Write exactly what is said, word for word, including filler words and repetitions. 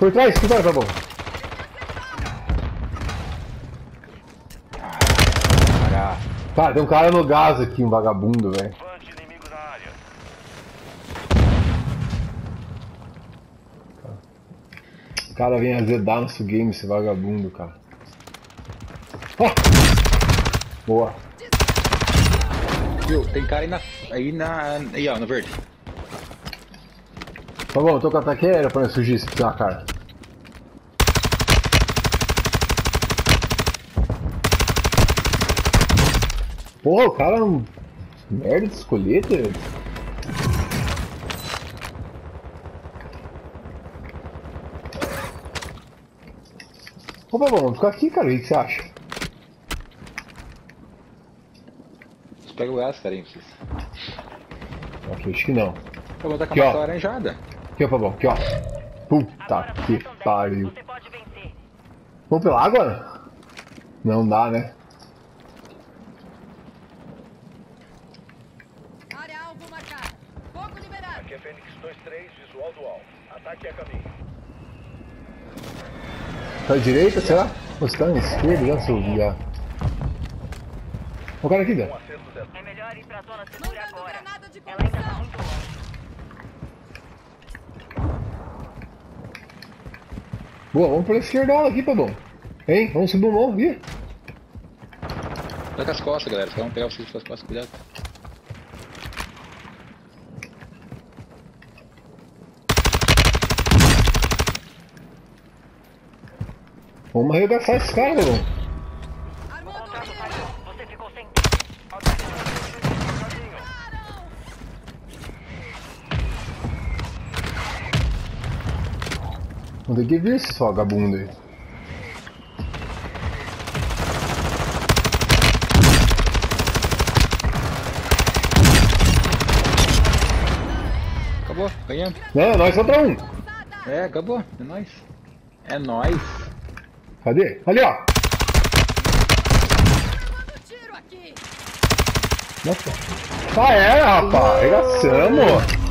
Por trás, por trás, tá bom. Cara, tem um cara no gás aqui, um vagabundo, velho. O cara vem azedar nosso game, esse vagabundo, cara. Oh! Boa. Viu, tem cara aí na... aí na... aí ó, no verde. Tá bom, eu tô com ataque aéreo pra não surgir se precisar, cara. Porra, o cara é um... merda de escolheta. Opa, vamos ficar aqui, cara. O que você acha? Você pega o gás, cara, hein, vocês. Ok, acho que não. Eu vou tacar aqui, uma ó. laranjada. Aqui, ó, Pabão. Aqui, ó. Puta que pariu. Vamos pela água? Não dá, né? Área alvo marcada. Fogo liberado. Aqui é Fênix dois três, visual dual. Ataque a caminho. Tá à direita, será? Ou você tá na esquerda? Já soube, já. O cara aqui dentro. É melhor ir pra zona segura agora. De Ela ainda tá muito longe. Boa, vamos pela esquerda aqui, Pabão. Hein? Vamos subir o morro aqui. Tá com as costas, galera. Vamos pegar vocês com as costas, cuidado. Vamos arregaçar esse cara, Pabão. Você ficou sem. Vamos ter que ver esse vagabundo aí. Acabou, ganhamos. Não, nós contra um. É, acabou. É nóis. É nóis. Cadê? Ali, ó. tiro aqui. Nossa. Ah, é, rapaz. Arregaçamos.